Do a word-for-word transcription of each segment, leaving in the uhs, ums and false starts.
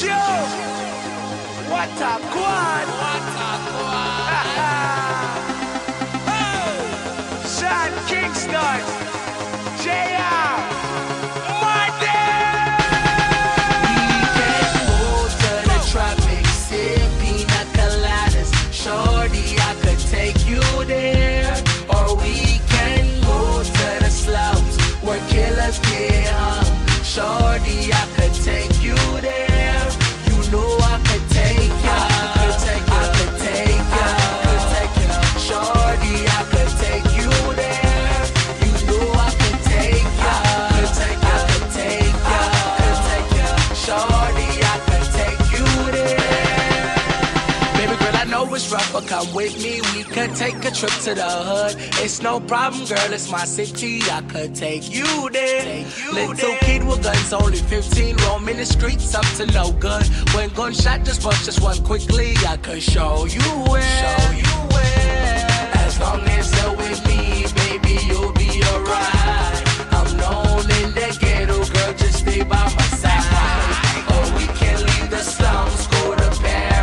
Yo, what a quad. What a quad. Oh, Sean Kingston, J R, Monday. We can go to the tropics, sip pina coladas. Shorty, I could take you there. Or we can go to the slums where killers get hung. Shorty, I could take you there. You know I could take ya. I could take ya. I could take ya. I could take ya. Shorty, I could take you there. You know I could take ya. I could take ya. I could take ya. I could take ya. Shorty, I could take you there. Baby girl, I know it's rough, but come with me. We could take a trip to the hood. It's no problem, girl. It's my city. I could take you there. Take you Little there. Kid with guns, only fifteen, roaming the streets up to no good. When gunshot just bust just one quickly, I could show you where. Show you where. As long as you're with me, baby, you'll be alright. I'm known in the ghetto, girl, just stay by my side. Or we can leave the slums, go to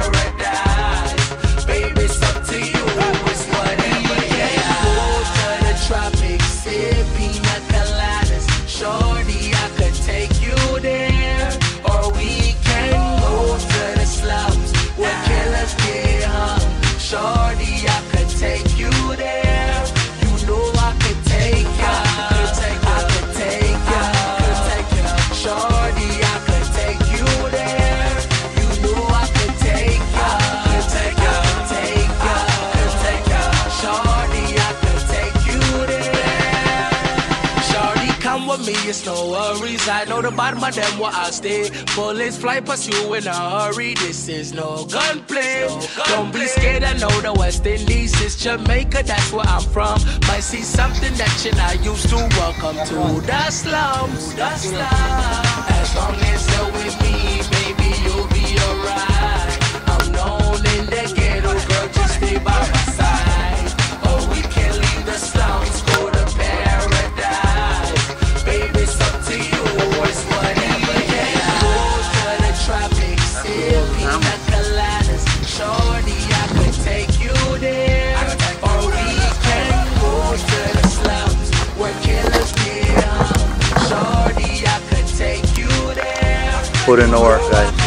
paradise. Baby, it's up to you, it's whatever. We can go to the tropics, sip pina coladas. Shorty, I could take you there. Or we can go to the slums where killers get hung. Shorty, I could take you there. You know I could take ya. I could take ya. I could take ya. I could take ya. Shorty, I could take you there. You know I could take ya. I could take ya. I could take ya. I could take ya. Shorty, I could take you there. Shorty, come with me, it's no worries. I know the bottom of them where I stay. Bullets fly past you in a hurry. This is no gunplay. No gun Don't play. Be scared, I know the West Indies is Jamaica, that's where I'm from. Might see something that you're not used to. Welcome to the slums. The slums. As long as you're with me, baby, you'll be alright. I'm known in the ghetto, girl, just stay by my side. Or we can leave the slums, go to paradise. Baby, it's up to you, it's whatever. Yeah, go to the tropics, sip pina coladas. Shorty, I could take you there. Or we can go to the slums where killers get hung. Shorty, I could take you there. Put in the work, guys.